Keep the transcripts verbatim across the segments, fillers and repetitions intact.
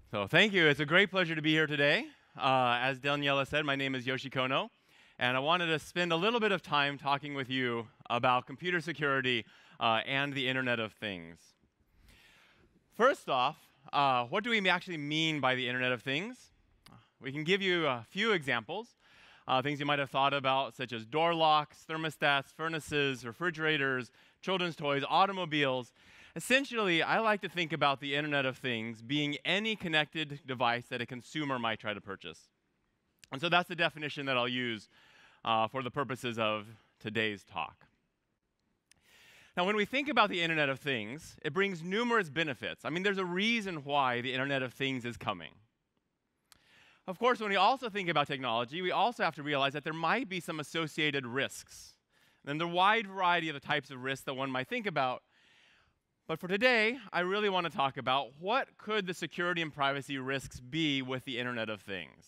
So thank you. It's a great pleasure to be here today. Uh, as Daniela said, my name is Yoshi Kohno, and I wanted to spend a little bit of time talking with you about computer security uh, and the Internet of Things. First off, uh, what do we actually mean by the Internet of Things? We can give you a few examples, uh, things you might have thought about, such as door locks, thermostats, furnaces, refrigerators, children's toys, automobiles. Essentially, I like to think about the Internet of Things being any connected device that a consumer might try to purchase. And so that's the definition that I'll use uh, for the purposes of today's talk. Now, when we think about the Internet of Things, it brings numerous benefits. I mean, there's a reason why the Internet of Things is coming. Of course, when we also think about technology, we also have to realize that there might be some associated risks. And the wide variety of the types of risks that one might think about. But for today, I really want to talk about what could the security and privacy risks be with the Internet of Things.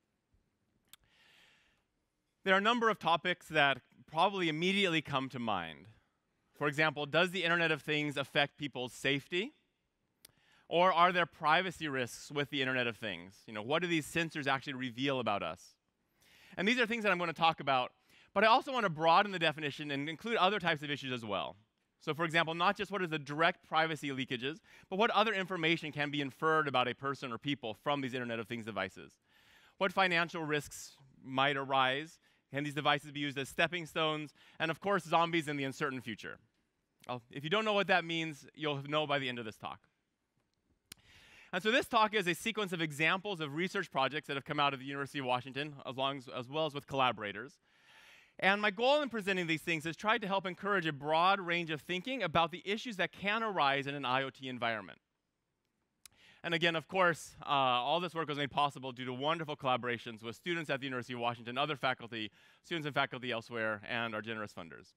There are a number of topics that probably immediately come to mind. For example, does the Internet of Things affect people's safety? Or are there privacy risks with the Internet of Things? You know, what do these sensors actually reveal about us? And these are things that I'm going to talk about, but I also want to broaden the definition and include other types of issues as well. So for example, not just what is the direct privacy leakages, but what other information can be inferred about a person or people from these Internet of Things devices? What financial risks might arise? Can these devices be used as stepping stones? And of course, zombies in the uncertain future. Well, if you don't know what that means, you'll know by the end of this talk. And so this talk is a sequence of examples of research projects that have come out of the University of Washington, as, long as, as well as with collaborators. And my goal in presenting these things is try to help encourage a broad range of thinking about the issues that can arise in an IoT environment. And again, of course, uh, all this work was made possible due to wonderful collaborations with students at the University of Washington, other faculty, students and faculty elsewhere, and our generous funders.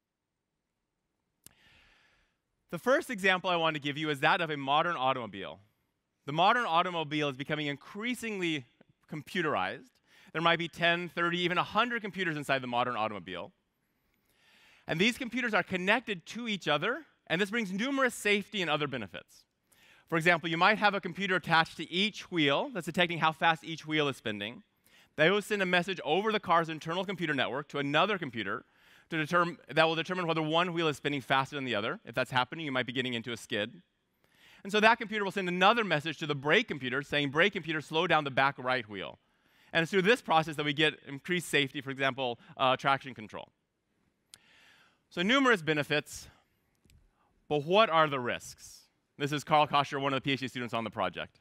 The first example I want to give you is that of a modern automobile. The modern automobile is becoming increasingly computerized. There might be ten, thirty, even one hundred computers inside the modern automobile. And these computers are connected to each other, and this brings numerous safety and other benefits. For example, you might have a computer attached to each wheel that's detecting how fast each wheel is spinning. They will send a message over the car's internal computer network to another computer to determine, that will determine whether one wheel is spinning faster than the other. If that's happening, you might be getting into a skid. And so that computer will send another message to the brake computer saying, brake computer, slow down the back right wheel. And it's through this process that we get increased safety, for example, uh, traction control. So numerous benefits, but what are the risks? This is Carl Kosher, one of the PhD students on the project.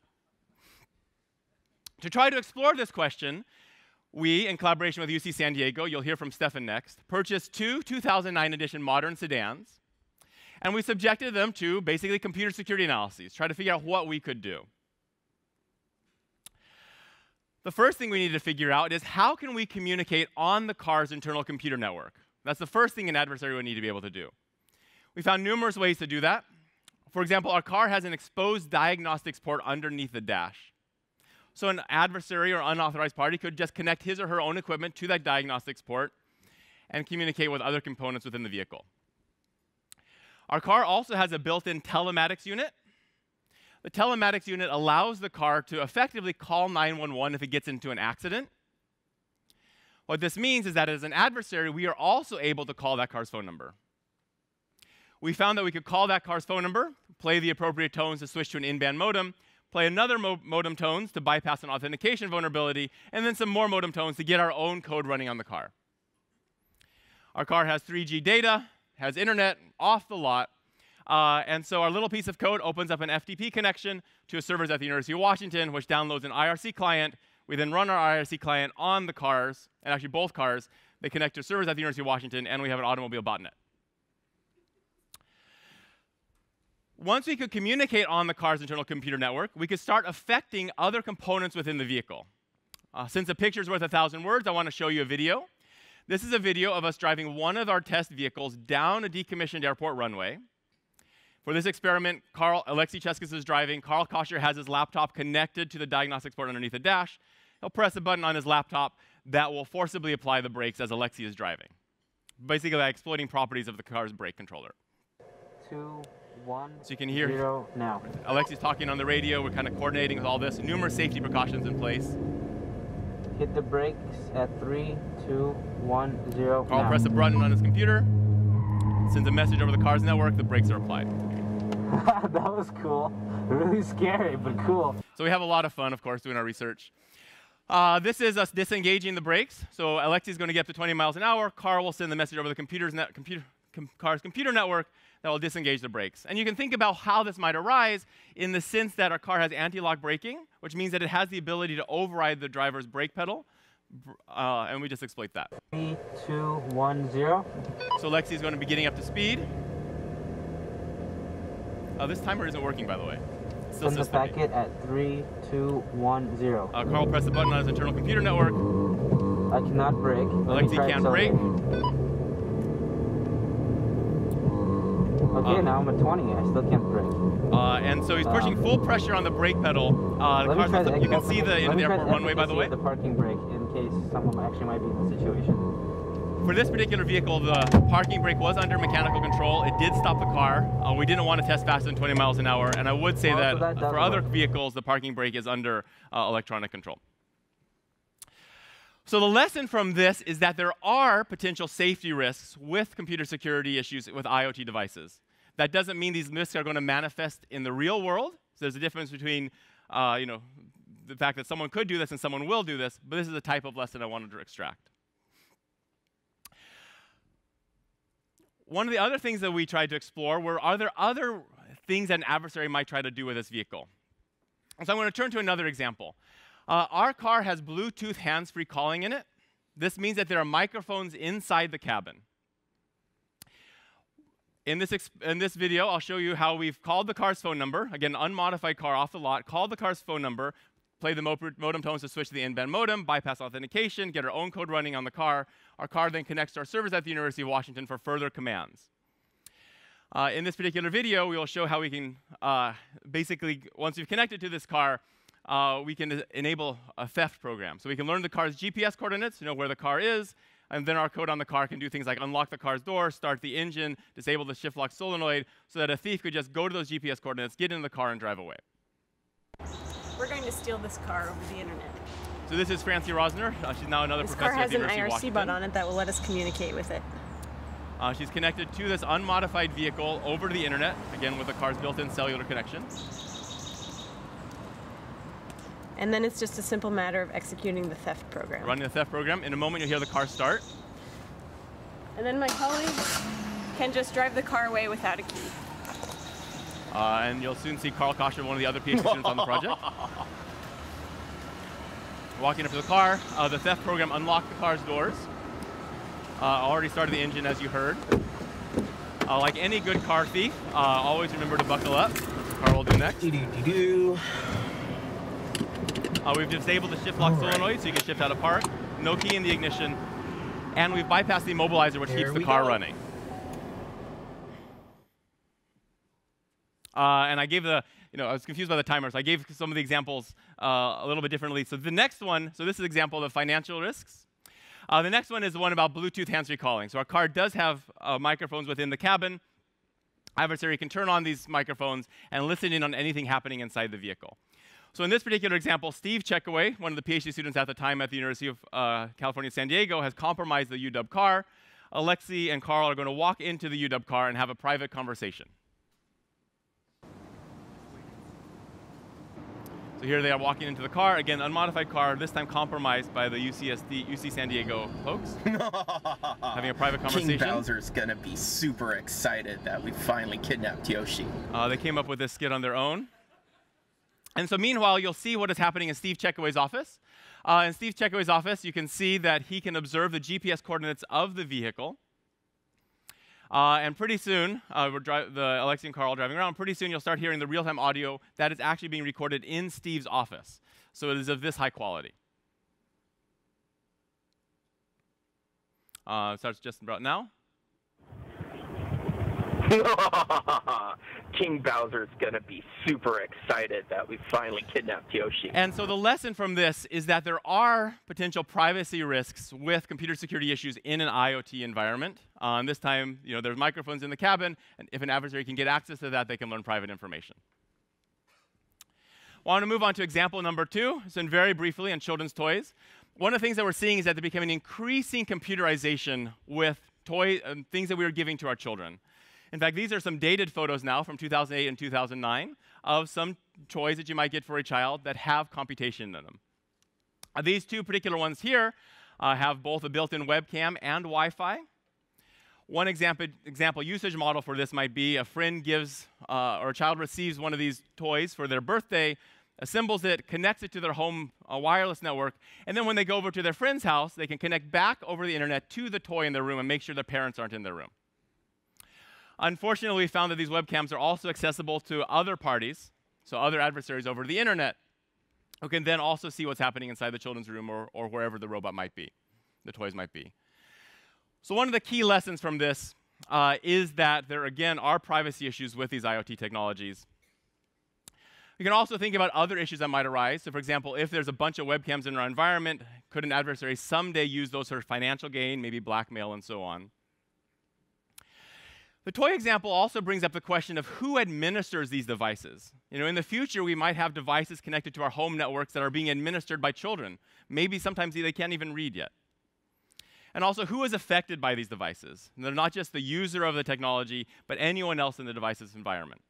To try to explore this question, we, in collaboration with U C San Diego, you'll hear from Stefan next, purchased two two thousand nine edition modern sedans, and we subjected them to basically computer security analyses, try to figure out what we could do. The first thing we need to figure out is how can we communicate on the car's internal computer network? That's the first thing an adversary would need to be able to do. We found numerous ways to do that. For example, our car has an exposed diagnostics port underneath the dash. So an adversary or unauthorized party could just connect his or her own equipment to that diagnostics port and communicate with other components within the vehicle. Our car also has a built-in telematics unit. The telematics unit allows the car to effectively call nine one one if it gets into an accident. What this means is that as an adversary, we are also able to call that car's phone number. We found that we could call that car's phone number, play the appropriate tones to switch to an in-band modem, play another mo modem tones to bypass an authentication vulnerability, and then some more modem tones to get our own code running on the car. Our car has three G data, has internet off the lot, Uh, and so our little piece of code opens up an F T P connection to a servers at the University of Washington, which downloads an I R C client. We then run our I R C client on the cars, and actually both cars. They connect to servers at the University of Washington, and we have an automobile botnet. Once we could communicate on the car's internal computer network, we could start affecting other components within the vehicle. Uh, since a picture's worth a thousand words, I want to show you a video. This is a video of us driving one of our test vehicles down a decommissioned airport runway. For this experiment, Carl, Alexei Cheskis is driving. Carl Kosher has his laptop connected to the diagnostics port underneath the dash. He'll press a button on his laptop that will forcibly apply the brakes as Alexei is driving, basically by exploiting properties of the car's brake controller. Two, one, So you can hear zero, now. Alexi's talking on the radio. We're kind of coordinating with all this. Numerous safety precautions in place. Hit the brakes at three, two, one, zero, Carl now. pressed a button on his computer, sends a message over the car's network, the brakes are applied. That was cool. Really scary, but cool. So we have a lot of fun, of course, doing our research. Uh, this is us disengaging the brakes. So Alexi's going to get up to twenty miles an hour. Carl will send the message over the computer's net, computer, com car's computer network that will disengage the brakes. And you can think about how this might arise in the sense that our car has anti-lock braking, which means that it has the ability to override the driver's brake pedal. Uh, and we just exploit that. Three, two, one, zero. So Lexi's going to be getting up to speed. Uh, this timer isn't working, by the way. It's still Send the packet at three, two, one, zero. Uh, Carl pressed the button on his internal computer network. I cannot brake. Let Alexi can't brake. Okay, uh, now I'm at twenty. I still can't brake. Uh, and so he's pushing um, full pressure on the brake pedal. Uh, the car's the, you can see the end of the airport runway, by the way. The parking brake in case someone actually might be in the situation. For this particular vehicle, the parking brake was under mechanical control. It did stop the car. Uh, we didn't want to test faster than twenty miles an hour. And I would say oh, that, so that for other work. vehicles, the parking brake is under uh, electronic control. So the lesson from this is that there are potential safety risks with computer security issues with IoT devices. That doesn't mean these risks are going to manifest in the real world. So there's a difference between uh, you know, the fact that someone could do this and someone will do this. But this is the type of lesson I wanted to extract. One of the other things that we tried to explore were, are there other things that an adversary might try to do with this vehicle? And so I'm going to turn to another example. Uh, our car has Bluetooth hands-free calling in it. This means that there are microphones inside the cabin. In this, in this video, I'll show you how we've called the car's phone number, again, unmodified car off the lot, called the car's phone number, play the modem tones to switch to the in-band modem, bypass authentication, get our own code running on the car. Our car then connects to our servers at the University of Washington for further commands. Uh, in this particular video, we will show how we can uh, basically, once we've connected to this car, uh, we can enable a theft program. So we can learn the car's G P S coordinates, you know where the car is, and then our code on the car can do things like unlock the car's door, start the engine, disable the shift lock solenoid, so that a thief could just go to those G P S coordinates, get in the car, and drive away. We're going to steal this car over the internet. So this is Francie Rosner. Uh, she's now another this professor at the University of This car has an I R C bot on it that will let us communicate with it. Uh, she's connected to this unmodified vehicle over the internet, again with the car's built-in cellular connection. And then it's just a simple matter of executing the theft program. Running the theft program. In a moment, you'll hear the car start. And then my colleague can just drive the car away without a key. Uh, and you'll soon see Carl Kosher, one of the other PhD students on the project. Walking up to the car, uh, the theft program unlocked the car's doors. Uh, already started the engine, as you heard. Uh, like any good car thief, uh, always remember to buckle up. That's what Carl will do next. Uh, we've disabled the shift lock solenoid, so you can shift out of park. No key in the ignition. And we've bypassed the immobilizer, which keeps the car running. Uh, and I gave the, you know, I was confused by the timer, so I gave some of the examples uh, a little bit differently. So the next one, so this is an example of financial risks. Uh, the next one is the one about Bluetooth hands-free calling. So our car does have uh, microphones within the cabin. Adversary can turn on these microphones and listen in on anything happening inside the vehicle. So in this particular example, Steve Checkaway, one of the PhD students at the time at the University of uh, California, San Diego, has compromised the U W car. Alexi and Carl are going to walk into the U W car and have a private conversation. So here they are walking into the car, again, unmodified car, this time compromised by the U C S D, U C San Diego folks. Having a private conversation. King Bowser's gonna be super excited that we finally kidnapped Yoshi. Uh, they came up with this skit on their own. And so meanwhile, you'll see what is happening in Steve Checkaway's office. Uh, in Steve Checkaway's office, you can see that he can observe the G P S coordinates of the vehicle. Uh, and pretty soon, uh, we're the Alexi and Carl driving around, pretty soon you'll start hearing the real-time audio that is actually being recorded in Steve's office. So it is of this high quality. Uh, starts just about now. King Bowser's going to be super excited that we finally kidnapped Yoshi. And so the lesson from this is that there are potential privacy risks with computer security issues in an IoT environment. Um, this time, you know, there's microphones in the cabin, and if an adversary can get access to that, they can learn private information. I want to move on to example number two, so very briefly on children's toys. One of the things that we're seeing is that they're becoming increasing computerization with toy, um, things that we are giving to our children. In fact, these are some dated photos now from two thousand eight and two thousand nine of some toys that you might get for a child that have computation in them. Uh, these two particular ones here uh, have both a built-in webcam and Wi-Fi. One example, example usage model for this might be a friend gives, uh, or a child receives one of these toys for their birthday, assembles it, connects it to their home uh, wireless network, and then when they go over to their friend's house, they can connect back over the internet to the toy in their room and make sure their parents aren't in their room. Unfortunately, we found that these webcams are also accessible to other parties, so other adversaries over the internet, who can then also see what's happening inside the children's room or, or wherever the robot might be, the toys might be. So one of the key lessons from this uh, is that there, again, are privacy issues with these IoT technologies. You can also think about other issues that might arise. So for example, if there's a bunch of webcams in our environment, could an adversary someday use those for financial gain, maybe blackmail, and so on? The toy example also brings up the question of who administers these devices. You know, in the future, we might have devices connected to our home networks that are being administered by children. Maybe sometimes they can't even read yet. And also, who is affected by these devices? And they're not just the user of the technology, but anyone else in the device's environment.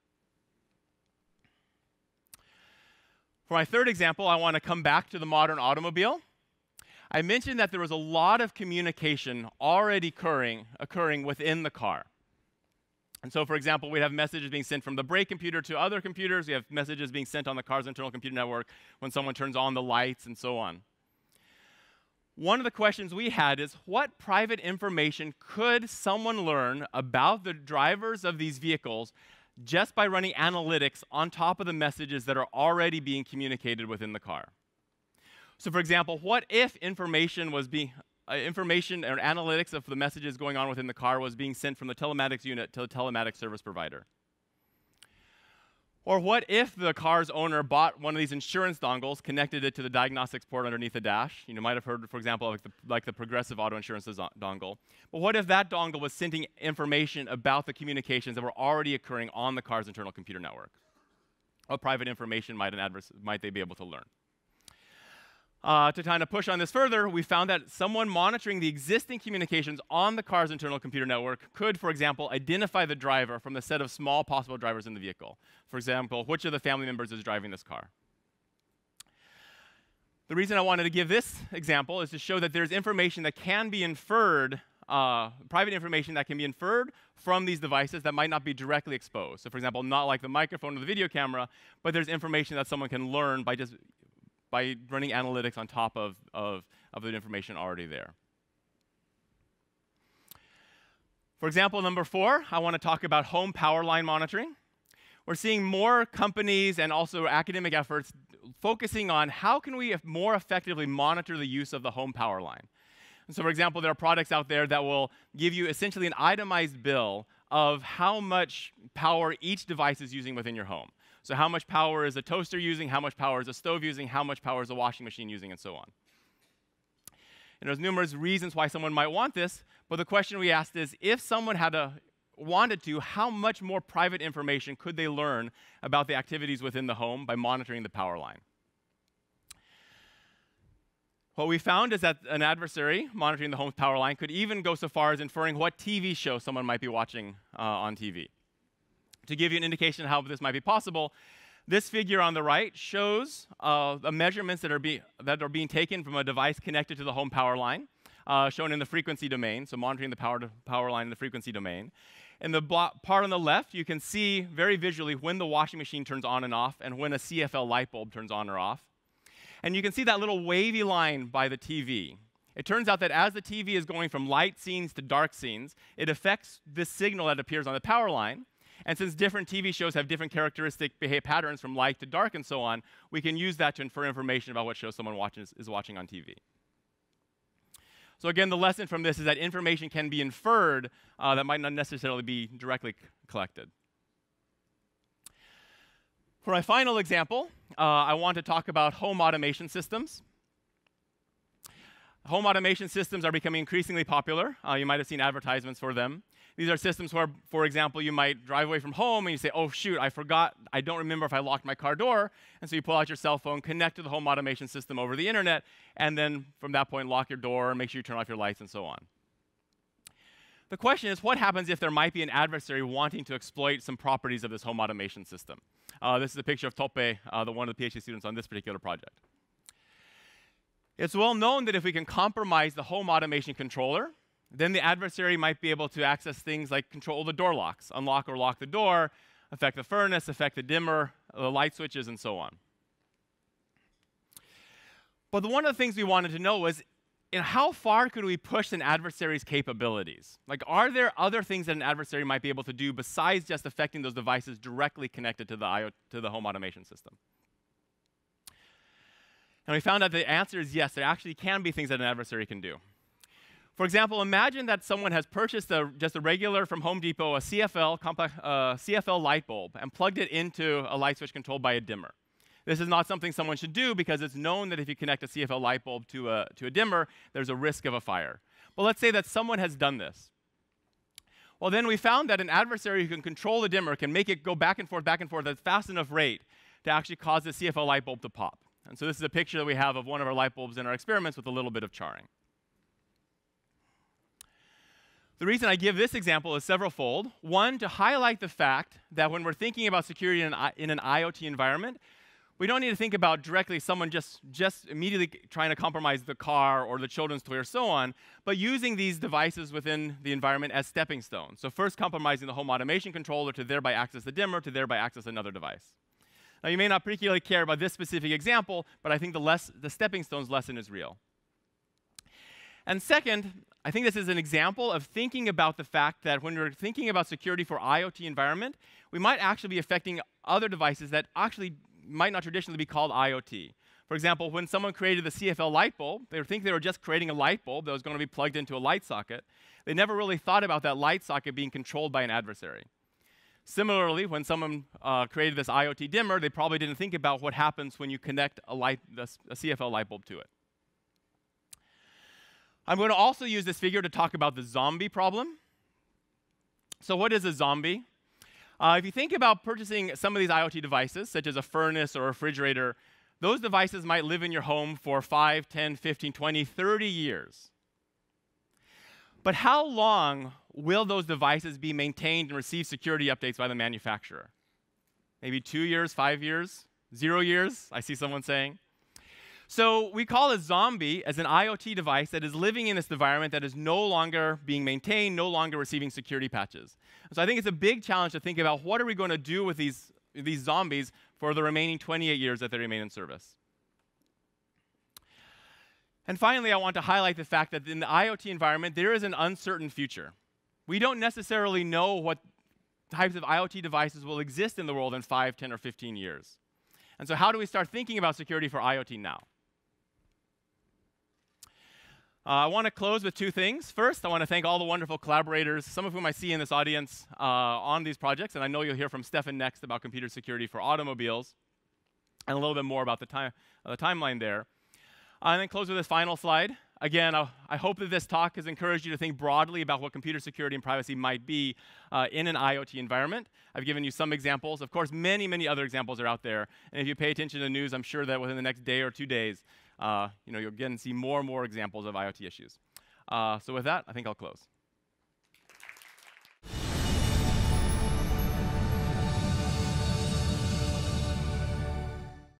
For my third example, I want to come back to the modern automobile. I mentioned that there was a lot of communication already occurring, occurring within the car. And so, for example, we have messages being sent from the brake computer to other computers. We have messages being sent on the car's internal computer network when someone turns on the lights and so on. One of the questions we had is, what private information could someone learn about the drivers of these vehicles just by running analytics on top of the messages that are already being communicated within the car? So, for example, what if information was being Uh, information or analytics of the messages going on within the car was being sent from the telematics unit to the telematics service provider? Or what if the car's owner bought one of these insurance dongles, connected it to the diagnostics port underneath the dash? You know, might have heard, for example, like the, like the Progressive Auto Insurance dongle. But what if that dongle was sending information about the communications that were already occurring on the car's internal computer network? What private information might, an advers- might they be able to learn? Uh, to kind of push on this further, we found that someone monitoring the existing communications on the car's internal computer network could, for example, identify the driver from the set of small possible drivers in the vehicle. For example, which of the family members is driving this car? The reason I wanted to give this example is to show that there's information that can be inferred, uh, private information that can be inferred from these devices that might not be directly exposed. So for example, not like the microphone or the video camera, but there's information that someone can learn by just by running analytics on top of, of, of the information already there. For example, number four, I want to talk about home power line monitoring. We're seeing more companies and also academic efforts focusing on how can we more effectively monitor the use of the home power line. And so, for example, there are products out there that will give you essentially an itemized bill of how much power each device is using within your home. So how much power is a toaster using, how much power is a stove using, how much power is a washing machine using, and so on. And there's numerous reasons why someone might want this, but the question we asked is, if someone had a, wanted to, how much more private information could they learn about the activities within the home by monitoring the power line? What we found is that an adversary monitoring the home's power line could even go so far as inferring what T V show someone might be watching uh, on T V. To give you an indication of how this might be possible, this figure on the right shows uh, the measurements that are, be that are being taken from a device connected to the home power line, uh, shown in the frequency domain, so monitoring the power, power line in the frequency domain. In the part on the left, you can see very visually when the washing machine turns on and off and when a C F L light bulb turns on or off. And you can see that little wavy line by the T V. It turns out that as the T V is going from light scenes to dark scenes, it affects this signal that appears on the power line. And since different T V shows have different characteristic behavior patterns from light to dark and so on, we can use that to infer information about what show someone watches, is watching on T V. So again, the lesson from this is that information can be inferred uh, that might not necessarily be directly collected. For my final example, uh, I want to talk about home automation systems. Home automation systems are becoming increasingly popular. Uh, you might have seen advertisements for them. These are systems where, for example, you might drive away from home and you say, oh, shoot, I forgot, I don't remember if I locked my car door. And so you pull out your cell phone, connect to the home automation system over the internet, and then from that point, lock your door, make sure you turn off your lights, and so on. The question is, what happens if there might be an adversary wanting to exploit some properties of this home automation system? Uh, this is a picture of Tope, uh, the one of the PhD students on this particular project. It's well known that if we can compromise the home automation controller, then the adversary might be able to access things like control the door locks, unlock or lock the door, affect the furnace, affect the dimmer, the light switches, and so on. But one of the things we wanted to know was, in how far could we push an adversary's capabilities? Like, are there other things that an adversary might be able to do besides just affecting those devices directly connected to the, I O to the home automation system? And we found out the answer is yes, there actually can be things that an adversary can do. For example, imagine that someone has purchased a, just a regular from Home Depot, a C F L, compact, uh, C F L light bulb, and plugged it into a light switch controlled by a dimmer. This is not something someone should do because it's known that if you connect a C F L light bulb to a, to a dimmer, there's a risk of a fire. But let's say that someone has done this. Well, then we found that an adversary who can control the dimmer can make it go back and forth, back and forth at a fast enough rate to actually cause the C F L light bulb to pop. And so this is a picture that we have of one of our light bulbs in our experiments with a little bit of charring. The reason I give this example is several-fold. One, to highlight the fact that when we're thinking about security in an, in an IoT environment, we don't need to think about directly someone just, just immediately trying to compromise the car or the children's toy or so on, but using these devices within the environment as stepping stones. So first compromising the home automation controller to thereby access the dimmer, to thereby access another device. Now, you may not particularly care about this specific example, but I think the, less, the stepping stones lesson is real. And second, I think this is an example of thinking about the fact that when we're thinking about security for IoT environment, we might actually be affecting other devices that actually might not traditionally be called IoT. For example, when someone created the C F L light bulb, they would think they were just creating a light bulb that was going to be plugged into a light socket. They never really thought about that light socket being controlled by an adversary. Similarly, when someone uh, created this IoT dimmer, they probably didn't think about what happens when you connect a, light, a C F L light bulb to it. I'm going to also use this figure to talk about the zombie problem. So what is a zombie? Uh, if you think about purchasing some of these IoT devices, such as a furnace or a refrigerator, those devices might live in your home for five, ten, fifteen, twenty, thirty years. But how long will those devices be maintained and receive security updates by the manufacturer? Maybe two years, five years, zero years, I see someone saying. So we call a zombie as an IoT device that is living in this environment that is no longer being maintained, no longer receiving security patches. So I think it's a big challenge to think about what are we going to do with these, these zombies for the remaining twenty-eight years that they remain in service. And finally, I want to highlight the fact that in the IoT environment, there is an uncertain future. We don't necessarily know what types of IoT devices will exist in the world in five, ten, or fifteen years. And so how do we start thinking about security for IoT now? Uh, I want to close with two things. First, I want to thank all the wonderful collaborators, some of whom I see in this audience uh, on these projects, and I know you'll hear from Stefan next about computer security for automobiles, and a little bit more about the, time, uh, the timeline there. Uh, and then close with this final slide. Again, uh, I hope that this talk has encouraged you to think broadly about what computer security and privacy might be uh, in an IoT environment. I've given you some examples. Of course, many, many other examples are out there. And if you pay attention to the news, I'm sure that within the next day or two days, uh, you know, you'll again see more and more examples of IoT issues. Uh, so with that, I think I'll close.